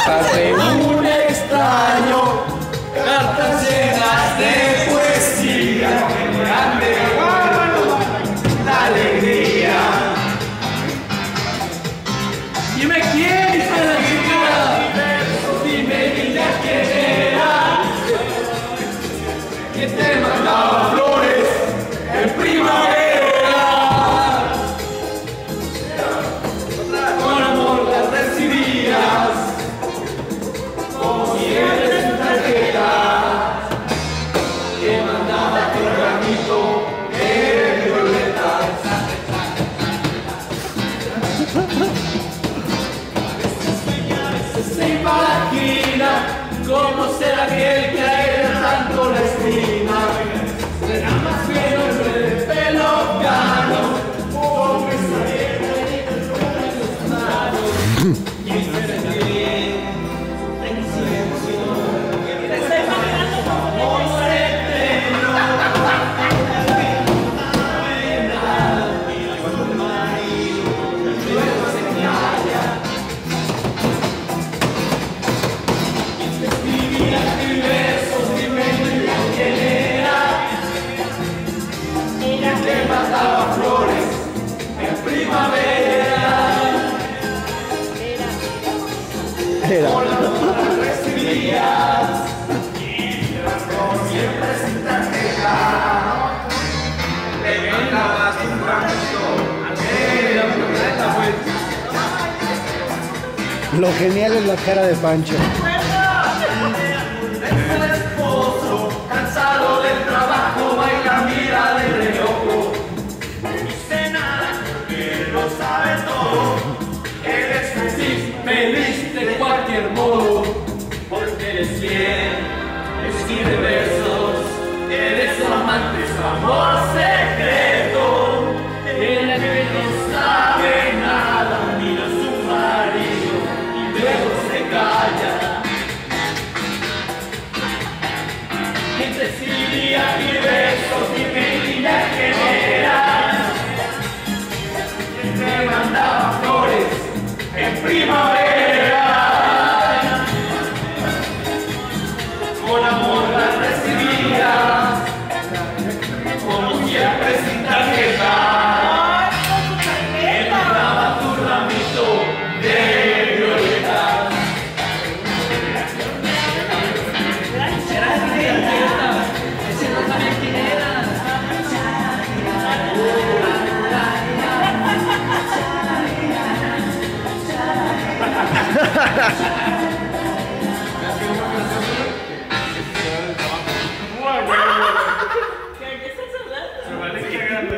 cartas de un extraño, cartas llenas de poesía que me han devuelto la alegría. Dime quién, hija de la chica. Dime niña quién era. Que te mandaba flores en primavera. Con amor las recibías, como siempre en tarjeta, que mandaba tu ramito de violetas. Se imagina cómo será aquel que a él tanto la estima. Será más bien hombre de pelo cano, hombre saliente de los manos. Y espérate bien, ten silencio, que te está imaginando como estreno. Cuando el marido luego se calla. Escribía mil versos, dime quién era. Ella te mandaba flores en primavera. Con la duda recibías, como siempre sin tarjeta. Le mandabas un ramito. Lo genial es la cara de Pancho. El esposo, cansado del trabajo, baila, mira de reojo. No dice nada, porque lo sabe todo. Eres feliz de cualquier modo, porque eres fiel, escribe versos, eres su amante, su amor secreto. Ella que no sabe nada, mira a su marido y luego se calla. Entre Silvia y besos, dime niña quién era. Que te mandaba flores en primavera.